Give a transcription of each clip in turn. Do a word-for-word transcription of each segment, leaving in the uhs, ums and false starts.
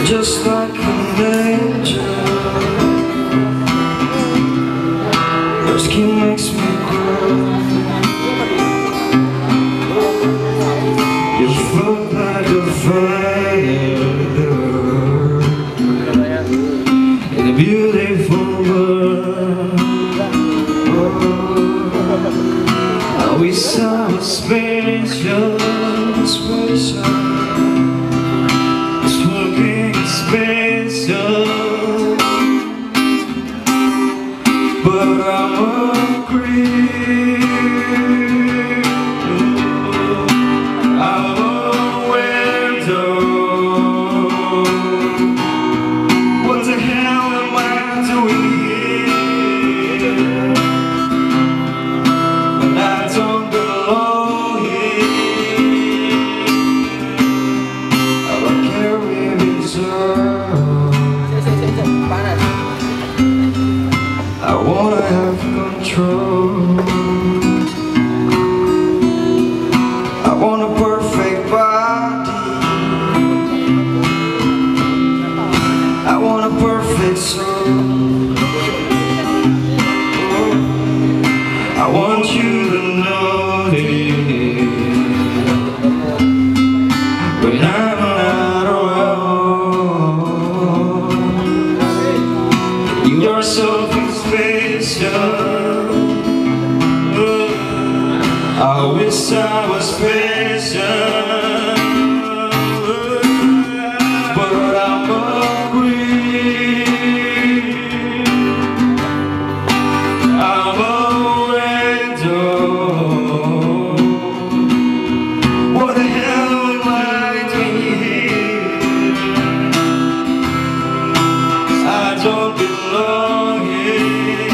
just like an angel. Your skin makes me grow. You float like a fire in a beautiful world. Oh, I wish I was special, special. Special, but I'm a creep. I'm a window. What the hell am I doing here? When I don't belong here. I don't care if it's her. I wanna have control. I want a perfect body. I want a perfect soul. I want you to know it when I'm not around. You're so special. I wish I was special, but I'm a creep. I'm a window. What the hell am I doing here? I don't belong here.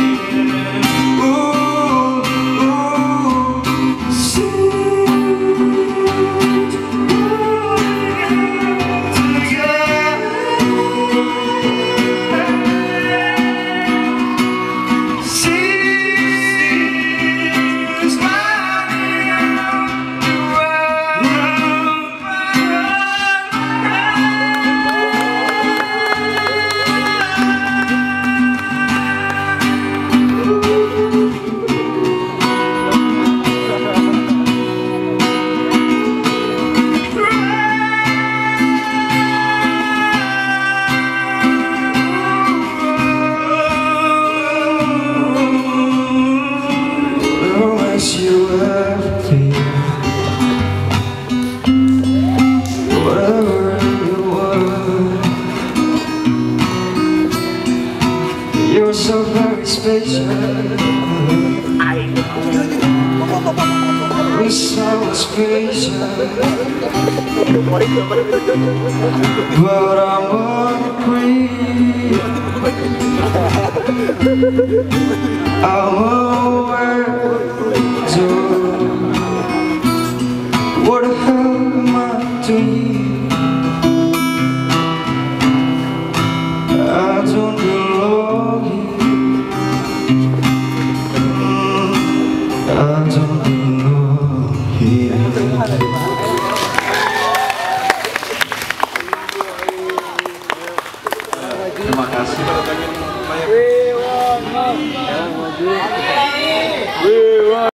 You everything, whatever you want. You're so very special. I wish I was special, but I'm a creep. I'm aware. What the hell am I doing?